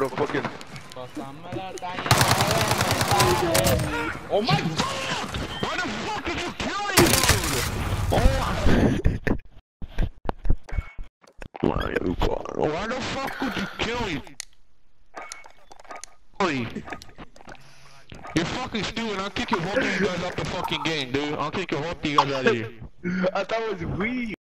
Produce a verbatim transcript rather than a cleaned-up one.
the fucking. Oh my god! Why the fuck did you kill him, dude? Oh my god. Why the fuck would you kill him? You're fucking stupid. I'll kick your whole you guys out the fucking game, dude. I'll kick your whole you guys out of here. I thought it was weed.